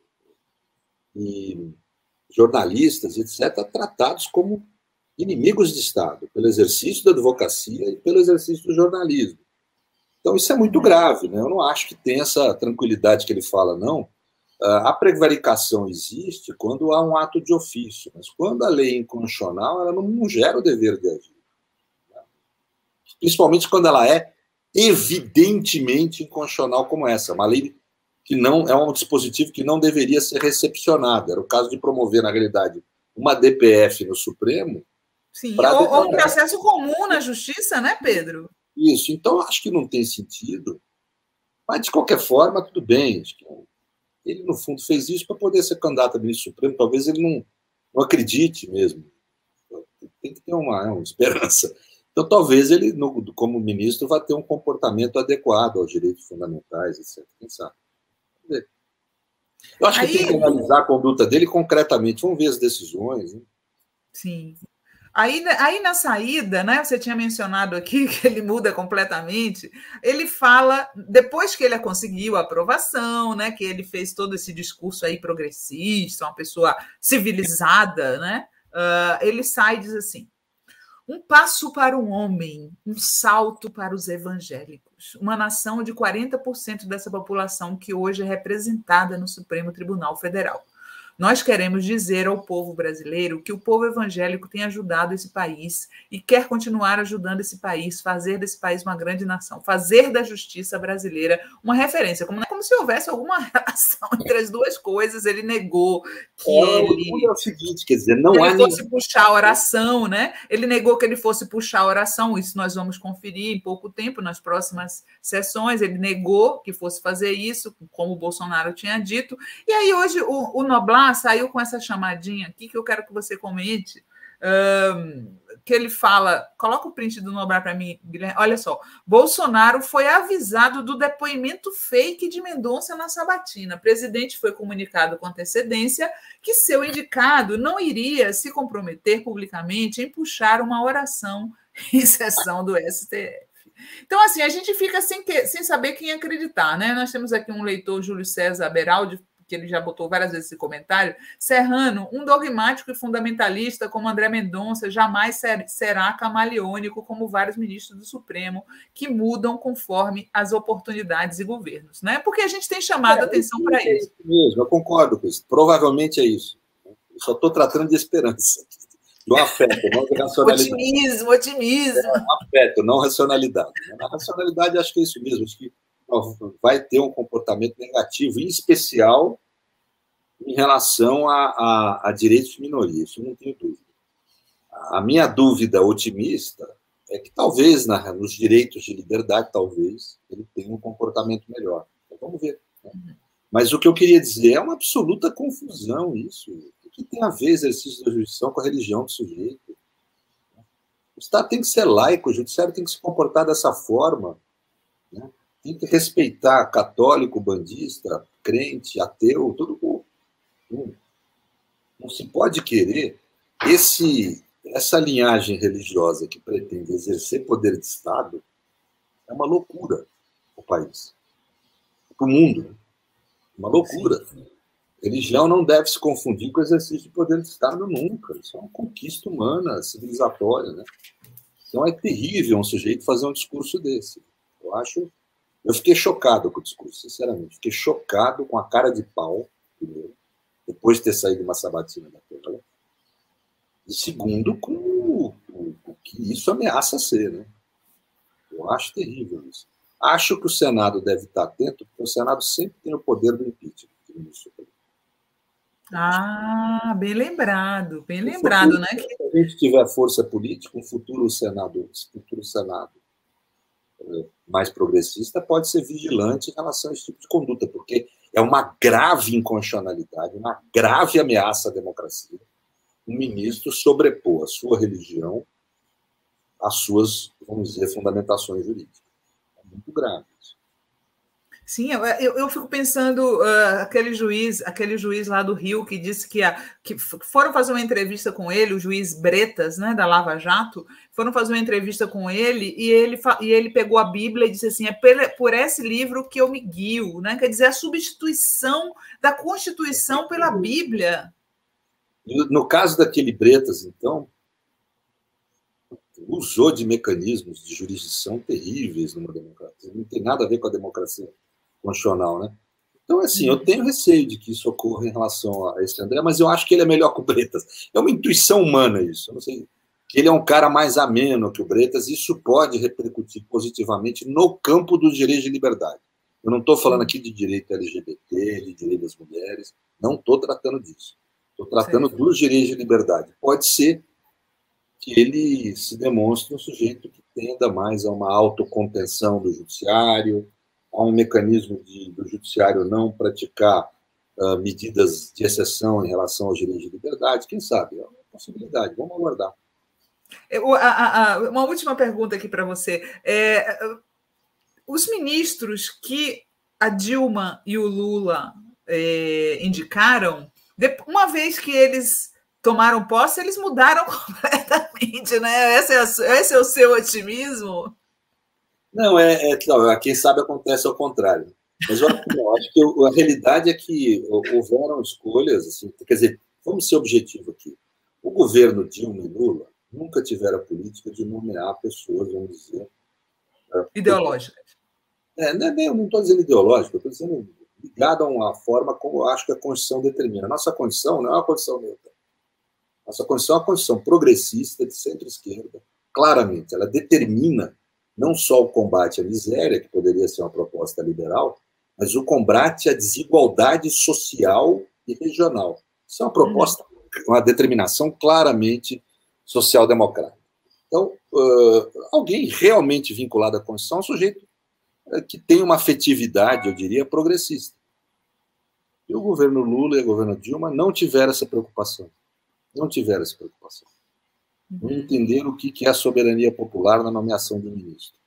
e jornalistas, etcétera, tratados como inimigos de Estado, pelo exercício da advocacia e pelo exercício do jornalismo. Então, isso é muito grave, né? Eu não acho que tem essa tranquilidade que ele fala, não. A prevaricação existe quando há um ato de ofício, mas quando a lei é inconstitucional, ela não gera o dever de agir. Principalmente quando ela é evidentemente inconstitucional como essa, uma lei que não é um dispositivo que não deveria ser recepcionado. Era o caso de promover, na realidade, uma D P F no Supremo.
Sim, ou, ou um processo comum na Justiça, né, Pedro?
Isso, então acho que não tem sentido, mas de qualquer forma, tudo bem. Acho que ele, no fundo, fez isso para poder ser candidato a ministro supremo. Talvez ele não, não acredite mesmo. Tem que ter uma, uma esperança. Então, talvez ele, no, como ministro, vá ter um comportamento adequado aos direitos fundamentais, etcétera. Quem sabe? Eu acho Aí, que tem que analisar a conduta dele concretamente. Vamos ver as decisões. Né?
Sim. Aí, aí na saída, né, você tinha mencionado aqui que ele muda completamente, ele fala, depois que ele conseguiu a aprovação, né, que ele fez todo esse discurso aí progressista, uma pessoa civilizada, né, uh, ele sai e diz assim: um passo para um homem, um salto para os evangélicos, uma nação de quarenta por cento dessa população que hoje é representada no Supremo Tribunal Federal. Nós queremos dizer ao povo brasileiro que o povo evangélico tem ajudado esse país e quer continuar ajudando esse país, fazer desse país uma grande nação, fazer da justiça brasileira uma referência, como, como se houvesse alguma relação entre as duas coisas. Ele negou que
é,
ele...
É o seguinte, quer dizer, não
que
há
ele fosse nem... puxar a oração, né? Ele negou que ele fosse puxar a oração, isso nós vamos conferir em pouco tempo, nas próximas sessões. Ele negou que fosse fazer isso, como o Bolsonaro tinha dito. E aí hoje o, o Noblar saiu com essa chamadinha aqui que eu quero que você comente, um, que ele fala, coloca o print do Noblar para mim, Guilherme. Olha só, Bolsonaro foi avisado do depoimento fake de Mendonça na sabatina. O presidente foi comunicado com antecedência que seu indicado não iria se comprometer publicamente em puxar uma oração em sessão do S T F. Então, assim, a gente fica sem, que, sem saber quem acreditar, né? Nós temos aqui um leitor, Júlio César Beraldi, que ele já botou várias vezes esse comentário. Serrano, um dogmático e fundamentalista como André Mendonça jamais ser, será camaleônico como vários ministros do Supremo que mudam conforme as oportunidades e governos, né? Porque a gente tem chamado é, atenção para
é
isso.
isso mesmo, eu concordo com isso. Provavelmente é isso. Eu só estou tratando de esperança, do afeto, não de racionalidade.
Otimismo, otimismo.
É, afeto, não racionalidade. Na racionalidade, acho que é isso mesmo. Acho que vai ter um comportamento negativo, em especial em relação a, a, a direitos de minoria, isso eu não tenho dúvida. A minha dúvida otimista é que talvez na, nos direitos de liberdade, talvez, ele tenha um comportamento melhor. Então, vamos ver. Né? Mas o que eu queria dizer é uma absoluta confusão isso. O que tem a ver exercício da jurisdição com a religião do sujeito? O Estado tem que ser laico, o judiciário tem que se comportar dessa forma, né? Tem que respeitar católico, bandista, crente, ateu, todo mundo. Não se pode querer esse, essa linhagem religiosa que pretende exercer poder de Estado. É uma loucura o país, para o mundo. Uma loucura. Sim. Religião não deve se confundir com o exercício de poder de Estado nunca. Isso é uma conquista humana, civilizatória, né? Então é terrível um sujeito fazer um discurso desse. Eu acho... Eu fiquei chocado com o discurso, sinceramente. Fiquei chocado com a cara de pau, primeiro, depois de ter saído uma sabatina daquela. E segundo, com o, o, o que isso ameaça ser, né? Eu acho terrível isso. Acho que o Senado deve estar atento, porque o Senado sempre tem o poder do impeachment.
Ah, bem lembrado, bem lembrado,
futuro,
né?
Se a gente tiver força política, um futuro Senado, futuro Senado mais progressista pode ser vigilante em relação a esse tipo de conduta, porque é uma grave inconstitucionalidade, uma grave ameaça à democracia um ministro sobrepor a sua religião às suas, vamos dizer, fundamentações jurídicas. É muito grave isso.
Sim, eu, eu fico pensando, uh, aquele juiz, aquele juiz lá do Rio que disse que, a, que foram fazer uma entrevista com ele, o juiz Bretas, né, da Lava Jato, foram fazer uma entrevista com ele e ele, e ele pegou a Bíblia e disse assim, é por esse livro que eu me guio, né? Quer dizer, a substituição da Constituição pela Bíblia.
No caso daquele Bretas, então, usou de mecanismos de jurisdição terríveis numa democracia, não tem nada a ver com a democracia constitucional, né? Então, assim, eu tenho receio de que isso ocorra em relação a esse André, mas eu acho que ele é melhor que o Bretas. É uma intuição humana isso. Eu não sei, que ele é um cara mais ameno que o Bretas, e isso pode repercutir positivamente no campo dos direitos de liberdade. Eu não estou falando aqui de direito L G B T, de direito das mulheres, não estou tratando disso. Estou tratando Sim. dos direitos de liberdade. Pode ser que ele se demonstre um sujeito que tenda mais a uma autocontenção do judiciário, a um mecanismo de, do judiciário não praticar uh, medidas de exceção em relação aos direitos de liberdade. Quem sabe? É uma possibilidade. Vamos aguardar.
Eu, a, a, uma última pergunta aqui para você. É, os ministros que a Dilma e o Lula é, indicaram, uma vez que eles tomaram posse, eles mudaram completamente, né? Esse é, esse é o seu otimismo?
Não, é, é não, quem sabe acontece ao contrário. Mas eu, eu acho que eu, a realidade é que houveram escolhas, assim, quer dizer, vamos ser objetivo aqui. O governo Dilma e Lula nunca tiveram a política de nomear pessoas, vamos dizer...
Ideológicas.
É, não é, eu não estou dizendo ideológico, eu estou dizendo ligado a uma forma como eu acho que a Constituição determina. A nossa Constituição não é uma Constituição neutra. Nossa Constituição é uma Constituição progressista, de centro-esquerda, claramente. Ela determina não só o combate à miséria, que poderia ser uma proposta liberal, mas o combate à desigualdade social e regional. Isso é uma proposta, uma determinação claramente social-democrática. Então, uh, alguém realmente vinculado à Constituição é um sujeito que tem uma afetividade, eu diria, progressista. E o governo Lula e o governo Dilma não tiveram essa preocupação. Não tiveram essa preocupação. Não entenderam o que é a soberania popular na nomeação do ministro.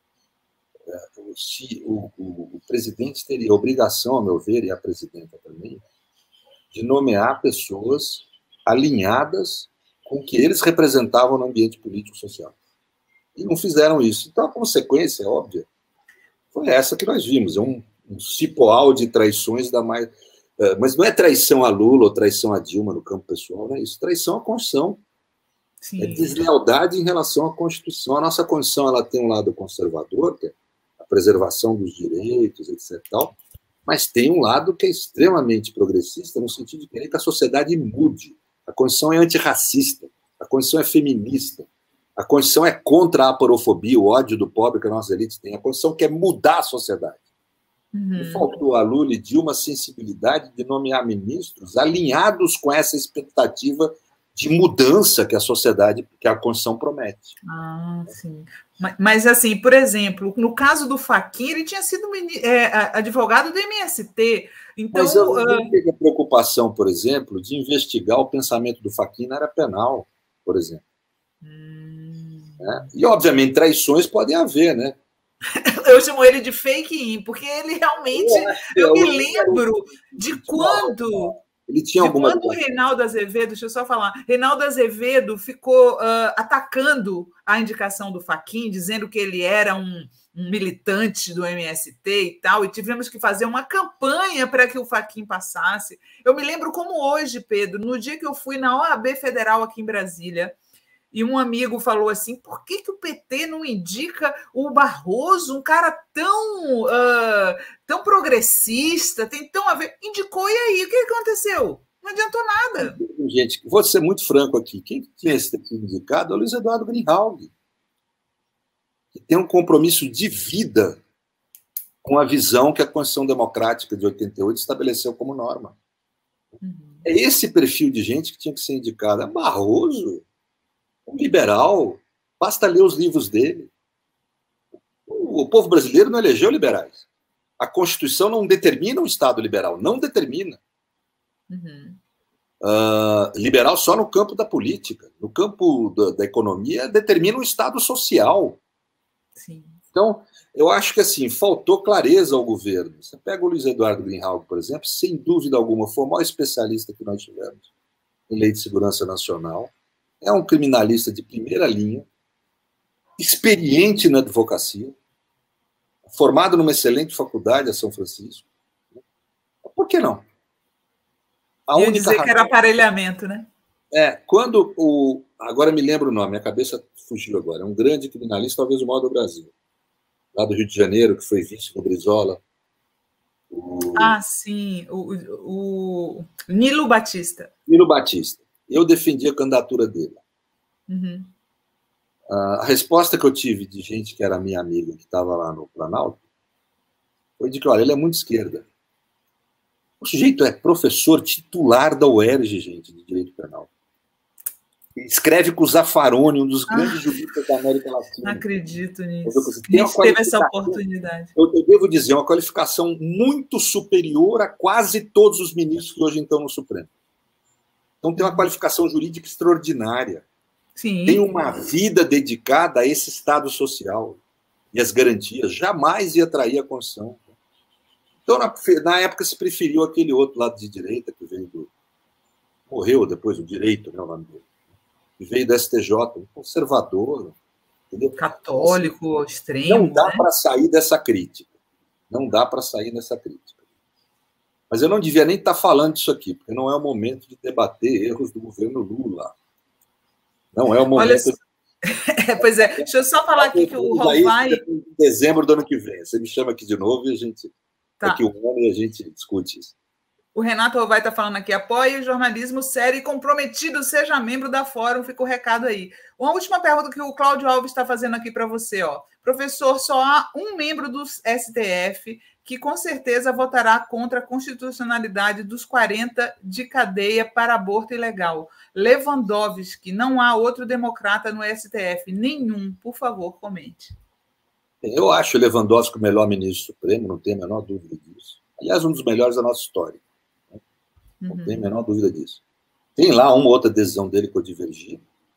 Se o, o, o presidente teria a obrigação, a meu ver, e a presidenta também, de nomear pessoas alinhadas com o que eles representavam no ambiente político-social. E não fizeram isso. Então, a consequência, é óbvia, foi essa que nós vimos. É um, um cipoal de traições da mais... Mas não é traição a Lula ou traição a Dilma no campo pessoal, não é isso. Traição à Constituição. Sim. É deslealdade em relação à Constituição. A nossa Constituição ela tem um lado conservador, que é a preservação dos direitos, etcétera. Tal, mas tem um lado que é extremamente progressista, no sentido de querer que a sociedade mude. A Constituição é antirracista, a Constituição é feminista, a Constituição é contra a aporofobia, o ódio do pobre que as nossas elites têm. A Constituição quer mudar a sociedade. Uhum. E faltou a Lula e Dilma a sensibilidade de nomear ministros alinhados com essa expectativa de mudança que a sociedade, que a Constituição promete.
Ah, sim. Mas, mas, assim, por exemplo, no caso do Fachin, ele tinha sido é, advogado do M S T. Então,
mas eu não uh... teve a preocupação, por exemplo, de investigar o pensamento do Fachin na área penal, por exemplo. Hum... É? E, obviamente, traições podem haver, né?
Eu chamo ele de fake in, porque ele realmente... Eu, eu me lembro de quando...
Ele tinha alguma...
Quando o Reinaldo Azevedo, deixa eu só falar, Reinaldo Azevedo ficou uh, atacando a indicação do Fachin, dizendo que ele era um, um militante do M S T e tal, e tivemos que fazer uma campanha para que o Fachin passasse. Eu me lembro como hoje, Pedro, no dia que eu fui na O A B Federal aqui em Brasília, e um amigo falou assim, por que, que o P T não indica o Barroso, um cara tão, uh, tão progressista, tem tão a ver... Indicou, e aí? O que aconteceu? Não adiantou nada.
Gente, vou ser muito franco aqui. Quem tinha esse indicado é o Luiz Eduardo Greenhalgh, que tem um compromisso de vida com a visão que a Constituição Democrática de oitenta e oito estabeleceu como norma. Uhum. É esse perfil de gente que tinha que ser indicado. É Barroso... Um liberal, basta ler os livros dele. O povo brasileiro não elegeu liberais. A Constituição não determina um Estado liberal, não determina. Uhum. Uh, liberal só no campo da política. No campo da, da economia, determina um Estado social. Sim. Então, eu acho que assim, faltou clareza ao governo. Você pega o Luiz Eduardo Greenhalgh, por exemplo, sem dúvida alguma, foi o maior especialista que nós tivemos em lei de segurança nacional. É um criminalista de primeira linha, experiente na advocacia, formado numa excelente faculdade a São Francisco. Por que não?
A única dizer razão... que era aparelhamento, né?
É, quando o... Agora me lembro o nome, minha cabeça fugiu agora. É um grande criminalista, talvez o maior do Brasil. Lá do Rio de Janeiro, que foi vice com Brizola.
O... Ah, sim. O, o... Nilo Batista.
Nilo Batista. Eu defendi a candidatura dele.
Uhum.
A resposta que eu tive de gente que era minha amiga, que estava lá no Planalto, foi de que, olha, ele é muito esquerda. O sujeito é professor titular da U E R J, gente, de Direito Penal. Ele escreve com o Zaffaroni, um dos grandes ah, juristas da América Latina.
Não acredito nisso. A gente teve essa oportunidade.
Eu, eu devo dizer, uma qualificação muito superior a quase todos os ministros que hoje estão no Supremo. Então, tem uma qualificação jurídica extraordinária.
Sim.
Tem uma vida dedicada a esse Estado social e as garantias. Jamais ia trair a Constituição. Então, na, na época, se preferiu aquele outro lado de direita, que veio do... morreu depois, o Direito, né, o nome dele, que veio da S T J, um conservador, entendeu?
Católico, extremo.
Não dá
né?
para sair dessa crítica. Não dá para sair dessa crítica. Mas eu não devia nem estar falando disso aqui, porque não é o momento de debater erros do governo Lula. Não é o momento...
Olha, é, pois é, deixa eu só falar aqui que o Rovai...
Em dezembro do ano que vem. Você me chama aqui de novo e a gente...
Tá.
Daqui um ano e a gente discute isso.
O Renato Rovai está falando aqui, apoie o jornalismo sério e comprometido, seja membro da Fórum, fica o recado aí. Uma última pergunta que o Cláudio Alves está fazendo aqui para você. Ó. Professor, só há um membro do S T F que com certeza votará contra a constitucionalidade dos quarenta de cadeia para aborto ilegal. Lewandowski, não há outro democrata no S T F, nenhum. Por favor, comente.
Eu acho o Lewandowski o melhor ministro supremo, não tenho a menor dúvida disso. Aliás, um dos melhores da nossa história. Não uhum. tenho a menor dúvida disso. Tem lá uma outra decisão dele que eu divergi,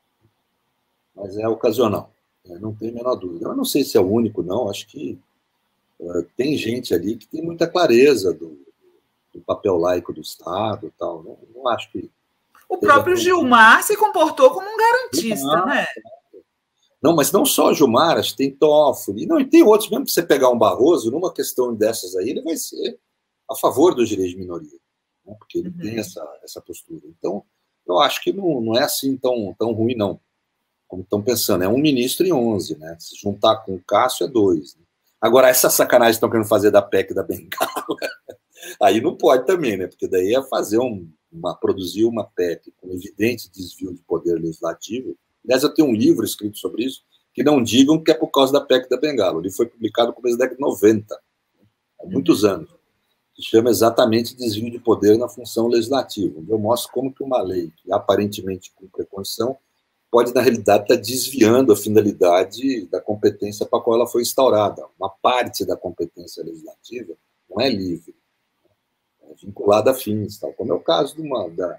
mas é ocasional. Não tenho a menor dúvida. Eu não sei se é o único, não. Acho que uh, tem gente ali que tem muita clareza do, do papel laico do Estado e tal. Não, não acho que...
O próprio Gilmar se comportou como um garantista, Gilmar, né?
Não, mas não só Gilmar, acho que tem Toffoli. Não, e tem outros, mesmo que você pegar um Barroso, numa questão dessas aí, ele vai ser a favor dos direitos de minoria, né? Porque ele uhum. tem essa, essa postura. Então, eu acho que não, não é assim tão, tão ruim, não. Como estão pensando, é um ministro em onze, né? Se juntar com o Cássio, é dois. Né? Agora, essa sacanagem que estão querendo fazer da P E C da Bengala, aí não pode também, né? Porque daí é fazer um, uma, produzir uma P E C com evidente desvio de poder legislativo. Aliás, eu tenho um livro escrito sobre isso, que não digam que é por causa da P E C da Bengala. Ele foi publicado no começo da década de noventa, há muitos anos. Se chama exatamente Desvio de Poder na Função Legislativa, onde eu mostro como que uma lei, que aparentemente cumpre a Constituição, pode, na realidade, estar desviando a finalidade da competência para a qual ela foi instaurada. Uma parte da competência legislativa não é livre, é vinculada a fins, tal, como é o caso de uma... Da,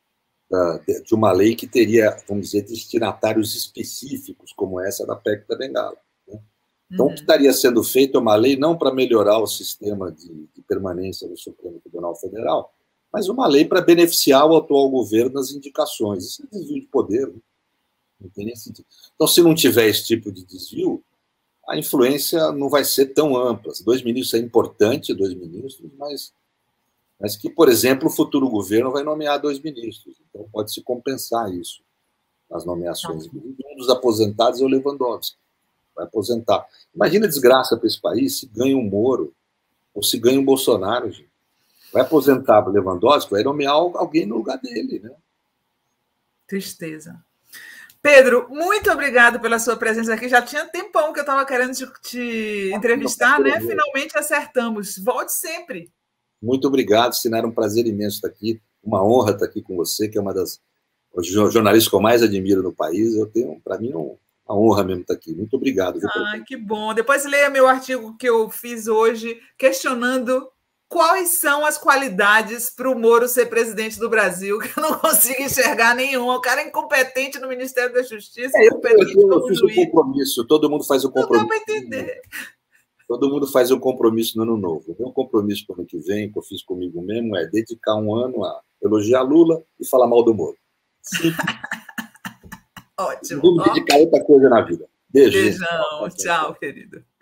de uma lei que teria, vamos dizer, destinatários específicos, como essa da P E C da Bengala. Né? Então, uhum. o que estaria sendo feito é uma lei não para melhorar o sistema de, de permanência do Supremo Tribunal Federal, mas uma lei para beneficiar o atual governo nas indicações. Isso é desvio de poder. Né? Não tem nem sentido. Então, se não tiver esse tipo de desvio, a influência não vai ser tão ampla. Dois ministros é importante, dois ministros, mas... mas que, por exemplo, o futuro governo vai nomear dois ministros. Então, pode-se compensar isso nas nomeações. Um dos aposentados é o Lewandowski. Vai aposentar. Imagina a desgraça para esse país se ganha um Moro ou se ganha um Bolsonaro. Gente. Vai aposentar o Lewandowski, vai nomear alguém no lugar dele. Né?
Tristeza. Pedro, muito obrigado pela sua presença aqui. Já tinha tempão que eu estava querendo te, te entrevistar, né? Finalmente acertamos. Volte sempre.
Muito obrigado, Sina, era um prazer imenso estar aqui, uma honra estar aqui com você, que é uma das jornalistas que eu mais admiro no país. Eu tenho, para mim, uma honra mesmo estar aqui. Muito obrigado.
Ah, que bom. Depois leia meu artigo que eu fiz hoje, questionando quais são as qualidades para o Moro ser presidente do Brasil, que eu não consigo enxergar nenhuma. O cara é incompetente no Ministério da Justiça,
é, incompetente eu, eu, eu fiz um compromisso, todo mundo faz um compromisso.
Não dá para entender.
Todo mundo faz um compromisso no ano novo. O meu compromisso para o ano que vem, que eu fiz comigo mesmo, é dedicar um ano a elogiar Lula e falar mal do Moro. Sim.
Ótimo.
Vamos dedicar outra coisa na vida. Beijo.
Beijão. Tchau, querido.